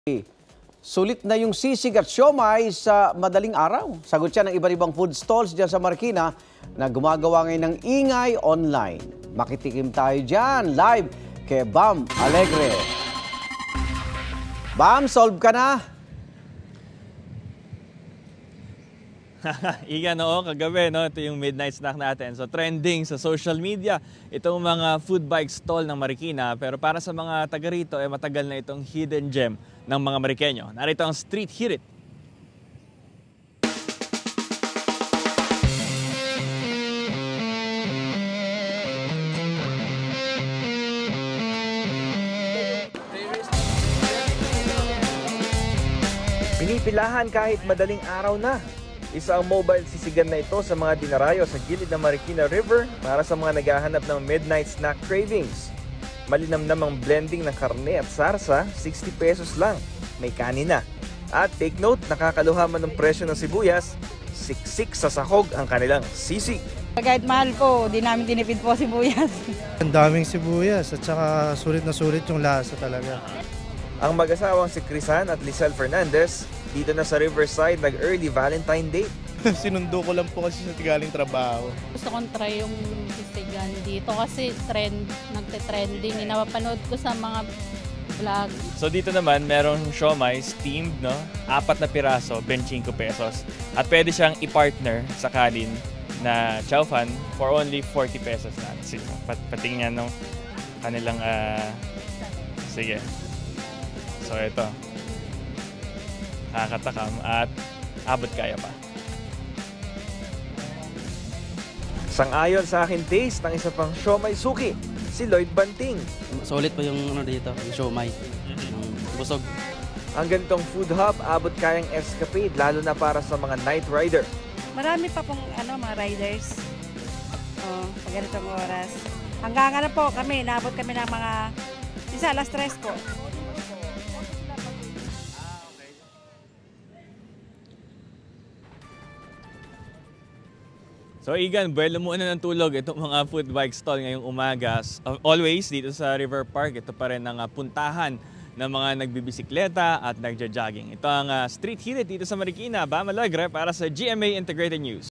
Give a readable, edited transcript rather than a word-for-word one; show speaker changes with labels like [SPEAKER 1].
[SPEAKER 1] Sulit na yung sisig at siomai sa madaling araw. Sagot siya ng iba't ibang food stalls dyan sa Marikina na gumagawa ngayon ng ingay online. Makitikim tayo dyan live kay Bam Alegre. Bam, solve ka na?
[SPEAKER 2] Igan, oo, kagabi, no? Ito yung midnight snack natin. So, trending sa social media, itong mga food bike stall ng Marikina. Pero para sa mga taga rito, matagal na itong hidden gem ng mga Marikenyo. Narito ang Street Hirit.
[SPEAKER 3] Pinipilahan kahit madaling araw na. Isa ang mobile sisigan na ito sa mga dinarayo sa gilid ng Marikina River para sa mga naghahanap ng midnight snack cravings. Malinamnam ang blending ng karne at sarsa, 60 pesos lang. May kanin na. At take note, nakakaluha man ng presyo ng sibuyas, siksik sa sahog ang kanilang sisig.
[SPEAKER 4] Kahit mahal po, di namin tinipid po sibuyas.
[SPEAKER 5] Ang daming sibuyas at saka sulit na sulit yung lasa talaga.
[SPEAKER 3] Ang mag-asawang si Crisan at Lisel Fernandez dito na sa Riverside nag-early Valentine date.
[SPEAKER 5] Sinundo ko lang po kasi sa galing trabaho.
[SPEAKER 6] Gusto kong try yung sisigan dito kasi nagte-trending. Napapanood ko sa mga vlog.
[SPEAKER 2] So, dito naman, merong siomai steamed, no? 4 na piraso, 25 pesos. At pwede siyang i-partner sa kanin na chow fan for only 40 pesos na. Patingnan ng kanilang, sige. So, ito. Nakakatakam at abot kaya pa.
[SPEAKER 3] Sang-ayon sa akin taste ng isa pang siomai suki, si Lloyd Banting.
[SPEAKER 7] Solid po yung dito, yung siomai. Busog.
[SPEAKER 3] Ang ganitong food hub abot kayang escapade lalo na para sa mga night rider.
[SPEAKER 4] Marami pa pong mga riders. Pag ganitong oras. Hanggang po kami, naabot kami ng mga alas 3 po.
[SPEAKER 2] So, Igan, buwelo muna ng tulog itong mga food bike stall ngayong umaga. Always dito sa River Park, ito pa rin ang puntahan ng mga nagbibisikleta at nagja-jogging. Ito ang Street Hirit dito sa Marikina. Bam Alegre para sa GMA Integrated News.